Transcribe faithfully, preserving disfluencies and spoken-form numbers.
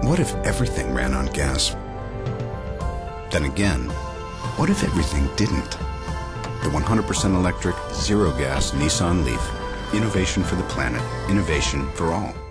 what if everything ran on gas? Then again, what if everything didn't? The one hundred percent electric, zero gas Nissan Leaf. Innovation for the planet. Innovation for all.